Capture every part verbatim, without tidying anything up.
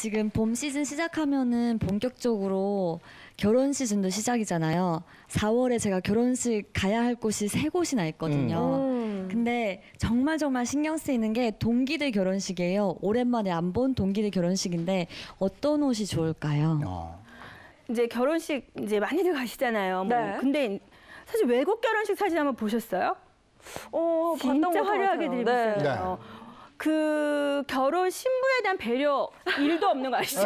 지금 봄 시즌 시작하면은 본격적으로 결혼 시즌도 시작이잖아요. 사월에 제가 결혼식 가야 할 곳이 세 곳이나 있거든요. 음. 근데 정말 정말 신경 쓰이는 게 동기들 결혼식이에요. 오랜만에 안 본 동기들 결혼식인데 어떤 옷이 좋을까요? 어. 이제 결혼식 이제 많이들 가시잖아요. 뭐. 네. 근데 사실 외국 결혼식 사진 한번 보셨어요? 어, 봤던 진짜 것 화려하게 같아요. 드리잖아요. 네. 그 결혼 신부에 대한 배려 일도 없는 거 아시죠?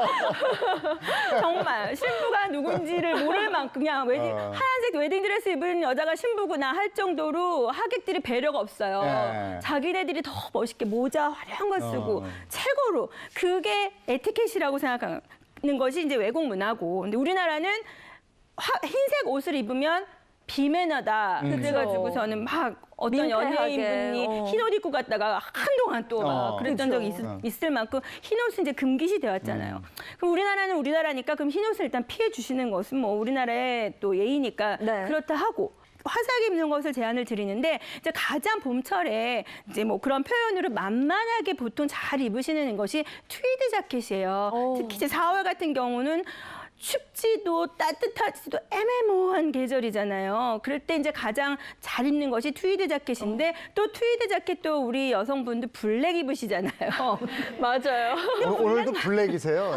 정말 신부가 누군지를 모를 만큼 그냥 웨딩, 어. 하얀색 웨딩드레스 입은 여자가 신부구나 할 정도로 하객들이 배려가 없어요. 네. 자기네들이 더 멋있게 모자 화려한 거 쓰고 어. 최고로 그게 에티켓이라고 생각하는 것이 이제 외국 문화고, 근데 우리나라는 화, 흰색 옷을 입으면 비매너다. 음. 그래가지고서는 막 어떤 민폐하게, 연예인분이 어. 흰 옷 입고 갔다가 한동안 또 막 어. 그랬던 적이 있, 어. 있을 만큼 흰 옷은 이제 금기시 되었잖아요. 음. 그럼 우리나라는 우리나라니까 그럼 흰 옷을 일단 피해 주시는 것은 뭐 우리나라의 또 예의니까 네. 그렇다 하고, 화사하게 입는 것을 제안을 드리는데, 이제 가장 봄철에 이제 뭐 그런 표현으로 만만하게 보통 잘 입으시는 것이 트위드 자켓이에요. 오. 특히 이제 사월 같은 경우는 춥지도 따뜻하지도 애매모호한 계절이잖아요. 그럴 때 이제 가장 잘 입는 것이 트위드 자켓인데, 어. 또 트위드 자켓도 우리 여성분들 블랙 입으시잖아요. 맞아요. 오늘, 오늘도 블랙이세요?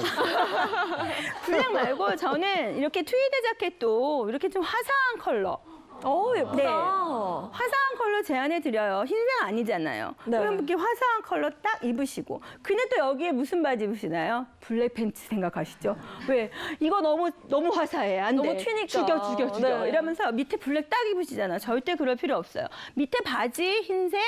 블랙 말고 저는 이렇게 트위드 자켓도 이렇게 좀 화사한 컬러. 어, 예쁘다. 네. 화사한 컬러 제안해 드려요. 흰색 아니잖아요. 네. 그럼 이렇게 화사한 컬러 딱 입으시고, 근데 또 여기에 무슨 바지 입으시나요? 블랙 팬츠 생각하시죠? 왜? 이거 너무 너무 화사해. 안 너무 돼. 튀니까. 죽여 죽여 죽여. 네. 이러면서 밑에 블랙 딱 입으시잖아요. 절대 그럴 필요 없어요. 밑에 바지 흰색,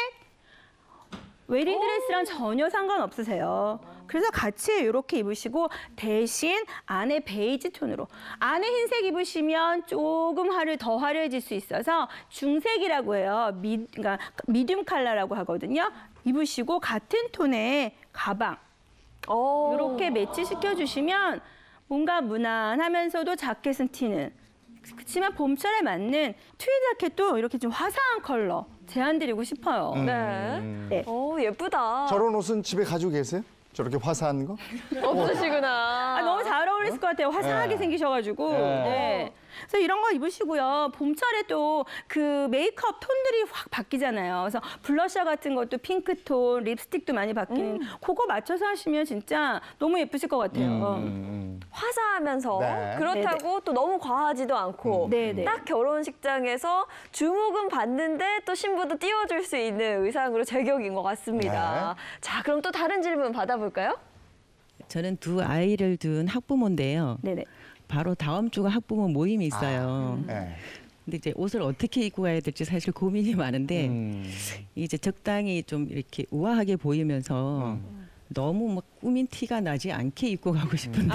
웨딩 드레스랑 전혀 상관없으세요. 그래서 같이 이렇게 입으시고, 대신 안에 베이지 톤으로. 안에 흰색 입으시면 조금 화려, 더 화려해질 수 있어서 중색이라고 해요. 미, 그러니까 미디움 컬러라고 하거든요. 입으시고 같은 톤의 가방 오. 이렇게 매치시켜 주시면 뭔가 무난하면서도 자켓은 튀는, 그렇지만 봄철에 맞는 트위드 자켓도 이렇게 좀 화사한 컬러 제안드리고 싶어요. 음. 네. 네. 오, 예쁘다. 저런 옷은 집에 가지고 계세요? 저렇게 화사한 거? 없으시구나. 아, 너무 잘 어울리실 것 같아요. 화사하게 네. 생기셔가지고. 네. 네. 그래서 이런 거 입으시고요. 봄철에 또 그 메이크업 톤들이 확 바뀌잖아요. 그래서 블러셔 같은 것도 핑크톤, 립스틱도 많이 바뀌는, 음. 그거 맞춰서 하시면 진짜 너무 예쁘실 것 같아요. 음, 음. 화사하면서 네. 그렇다고 또 너무 과하지도 않고 음. 네네. 딱 결혼식장에서 주목은 받는데 또 신부도 띄워줄 수 있는 의상으로 제격인 것 같습니다. 자, 그럼 또 다른 질문 받아볼까요? 저는 두 아이를 둔 학부모인데요. 네네. 바로 다음 주가 학부모 모임이 있어요. 네. 근데 이제 옷을 어떻게 입고 가야 될지 사실 고민이 많은데 음. 이제 적당히 좀 이렇게 우아하게 보이면서 음. 너무 막 꾸민 티가 나지 않게 입고 가고 싶은데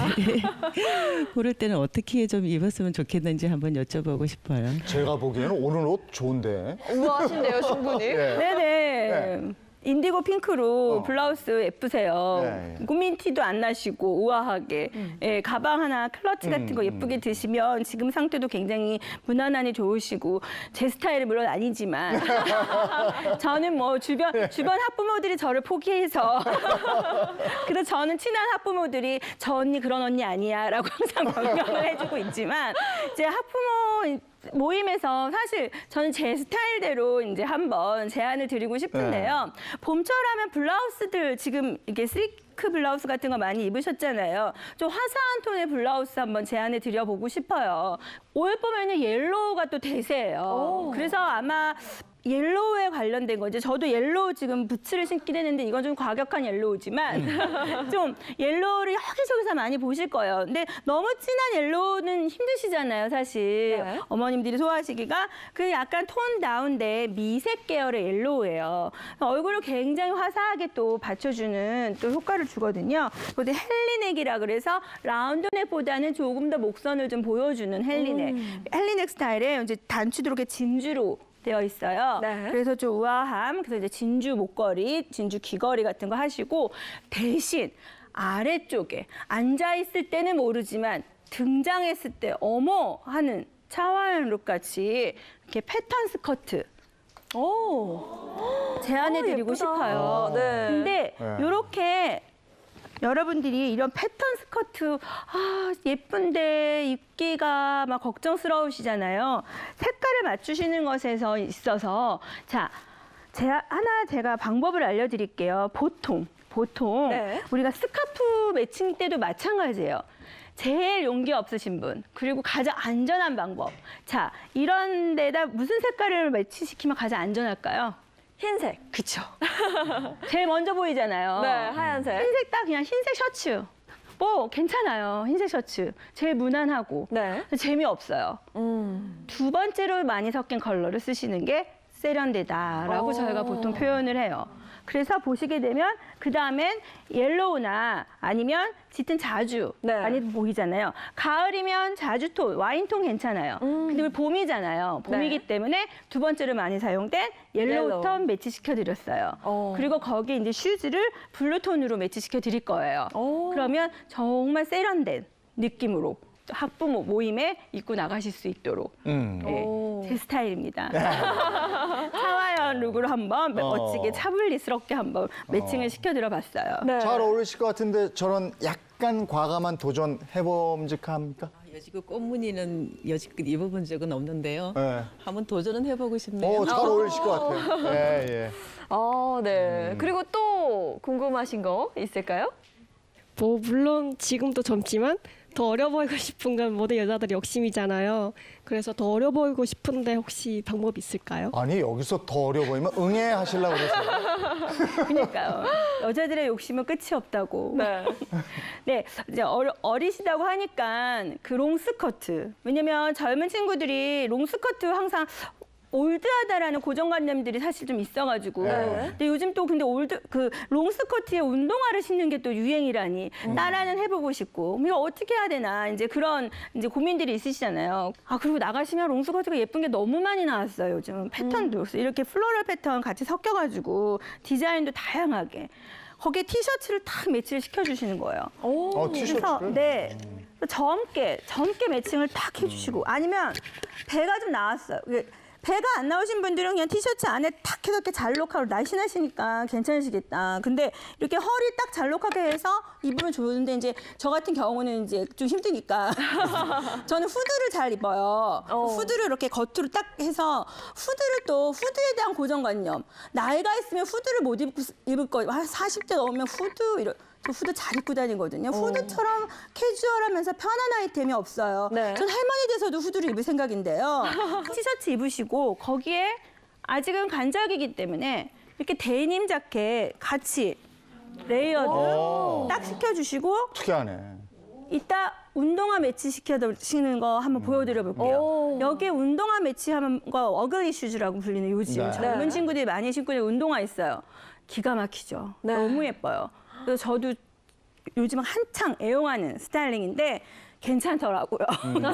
그럴 때는 어떻게 좀 입었으면 좋겠는지 한번 여쭤보고 싶어요. 제가 보기에는 오늘 옷 좋은데. 우아하신데요, 충분히. 예. 네네. 네. 인디고 핑크로 어. 블라우스 예쁘세요. 네, 네. 꾸민 티도 안 나시고 우아하게. 예, 가방 하나 클러치 같은 음, 거 예쁘게 드시면 지금 상태도 굉장히 무난하니 좋으시고, 제 스타일은 물론 아니지만 저는 뭐 주변 주변 학부모들이 저를 포기해서 그래서 저는 친한 학부모들이 저 언니 그런 언니 아니야라고 항상 변명을 해주고 있지만, 제 학부모 모임에서 사실 저는 제 스타일대로 이제 한번 제안을 드리고 싶은데요. 봄철하면 블라우스들 지금 이게 슬리크 블라우스 같은 거 많이 입으셨잖아요. 좀 화사한 톤의 블라우스 한번 제안을 드려보고 싶어요. 올 봄에는 옐로우가 또 대세예요. 오. 그래서 아마 옐로우에 관련된 거죠. 저도 옐로우 지금 부츠를 신긴 했는데 이건 좀 과격한 옐로우지만 좀 옐로우를 여기저기서 많이 보실 거예요. 근데 너무 진한 옐로우는 힘드시잖아요, 사실. 네. 어머님들이 소화하시기가. 그 약간 톤 다운데 미색 계열의 옐로우예요. 얼굴을 굉장히 화사하게 또 받쳐주는 또 효과를 주거든요. 그것도 헬리넥이라 그래서 라운드넥보다는 조금 더 목선을 좀 보여주는 헬리넥. 음. 헬리넥 스타일에 이제 단추도 이렇게 진주로 되어 있어요. 네. 그래서 좀 우아함, 그래서 이제 진주 목걸이, 진주 귀걸이 같은 거 하시고, 대신 아래쪽에 앉아 있을 때는 모르지만 등장했을 때 어머 하는 차와연 룩 같이 이렇게 패턴 스커트 오. 제안해드리고 오, 예쁘다. 싶어요. 네. 근데 네. 이렇게 여러분들이 이런 패턴 스커트 아, 예쁜데 입기가 막 걱정스러우시잖아요. 색깔을 맞추시는 것에서 있어서 자, 제가 하나 제가 방법을 알려드릴게요. 보통 보통 네. 우리가 스카프 매칭 때도 마찬가지예요. 제일 용기 없으신 분, 그리고 가장 안전한 방법. 자, 이런 데다 무슨 색깔을 매치시키면 가장 안전할까요? 흰색. 그쵸. 제일 먼저 보이잖아요. 네, 하얀색. 흰색 딱 그냥 흰색 셔츠. 뭐 괜찮아요. 흰색 셔츠. 제일 무난하고. 네. 재미없어요. 음. 두 번째로 많이 섞인 컬러를 쓰시는 게 세련되다라고 오. 저희가 보통 표현을 해요. 그래서 보시게 되면 그 다음엔 옐로우나 아니면 짙은 자주 네. 많이 보이잖아요. 가을이면 자주톤, 와인톤 괜찮아요. 음. 근데 우리 봄이잖아요. 봄이기 네. 때문에 두 번째로 많이 사용된 옐로우 옐로우. 톤 매치시켜 드렸어요. 어. 그리고 거기에 이제 슈즈를 블루톤으로 매치시켜 드릴 거예요. 오. 그러면 정말 세련된 느낌으로 학부모 모임에 입고 나가실 수 있도록 음. 네, 오. 제 스타일입니다. 차와연 룩으로 한번 어. 멋지게 차분리스럽게 한번 매칭을 시켜드려봤어요. 네. 잘 어울리실 것 같은데 저런 약간 과감한 도전 해봄직합니까? 여지껏 꽃무늬는 여지껏 입어본 적은 없는데요. 네. 한번 도전은 해보고 싶네요. 어, 잘 어울리실 것 같아요. 예, 예. 아, 네. 음. 그리고 또 궁금하신 거 있을까요? 뭐 물론 지금도 젊지만 더 어려 보이고 싶은 건 모든 여자들이 욕심이잖아요. 그래서 더 어려 보이고 싶은데 혹시 방법 있을까요? 아니, 여기서 더 어려 보이면 응애 하시려고 그러세요. 그러니까요. 여자들의 욕심은 끝이 없다고. 네. 네, 이제 어리, 어리시다고 하니까 그 롱스커트. 왜냐면 젊은 친구들이 롱스커트 항상 올드하다라는 고정관념들이 사실 좀 있어가지고. 네. 근데 요즘 또 근데 올드 그 롱스커트에 운동화를 신는 게 또 유행이라니 따라는 해보고 싶고 이거 어떻게 해야 되나 이제 그런 이제 고민들이 있으시잖아요. 아 그리고 나가시면 롱스커트가 예쁜 게 너무 많이 나왔어요. 요즘 패턴도 그래서 이렇게 플로럴 패턴 같이 섞여가지고 디자인도 다양하게. 거기에 티셔츠를 딱 매치를 시켜주시는 거예요. 오. 어, 그래서 티셔츠를? 네 젊게 젊게 매칭을 딱 해주시고 아니면 배가 좀 나왔어요. 이게 배가 안 나오신 분들은 그냥 티셔츠 안에 탁 해서 이렇게 잘록하고 날씬하시니까 괜찮으시겠다. 근데 이렇게 허리 딱 잘록하게 해서 입으면 좋은데 이제 저 같은 경우는 이제 좀 힘드니까 저는 후드를 잘 입어요. 어. 후드를 이렇게 겉으로 딱 해서 후드를 또 후드에 대한 고정관념. 나이가 있으면 후드를 못 입고, 입을 거예요. 한 사십 대 넘으면 후드 이런. 저 후드 잘 입고 다니거든요. 후드처럼 캐주얼하면서 편한 아이템이 없어요. 네. 전 할머니 돼서도 후드를 입을 생각인데요. 티셔츠 입으시고 거기에 아직은 간절기이기 때문에 이렇게 데님 자켓 같이 레이어드 오. 딱 시켜주시고 특이하네. 이따 운동화 매치 시켜주시는 거 한번 보여드려 볼게요. 오. 여기에 운동화 매치하는 거 어글리 슈즈라고 불리는 요즘 네. 젊은 네. 친구들이 많이 신고 있는 운동화 있어요. 기가 막히죠. 네. 너무 예뻐요. 그래서 저도 요즘 한창 애용하는 스타일링인데 괜찮더라고요.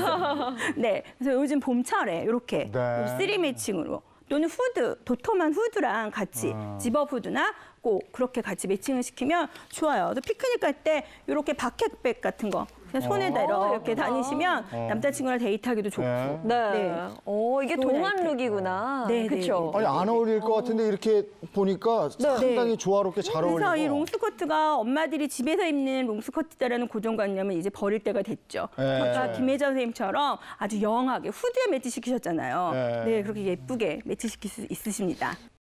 네, 그래서 요즘 봄철에 이렇게 네. 쓰리 매칭으로 또는 후드, 도톰한 후드랑 같이 아. 집업 후드나 꼭 그렇게 같이 매칭을 시키면 좋아요. 그래서 피크닉 갈 때 이렇게 바켓백 같은 거 그냥 손에다 어, 이렇게 예쁘다. 다니시면 어. 남자친구랑 데이트하기도 좋고. 네. 네. 네. 오, 이게 좋은 동안 아이템. 룩이구나. 네, 네, 그렇죠. 아니, 안 어울릴 것 같은데 이렇게 보니까 상당히 조화롭게 잘 어울리고. 그래서 이 롱스커트가 엄마들이 집에서 입는 롱스커트다라는 고정관념은 이제 버릴 때가 됐죠. 네. 아까 김혜자 선생님처럼 아주 영하게 후드에 매치시키셨잖아요. 네. 네, 그렇게 예쁘게 매치시킬 수 있으십니다.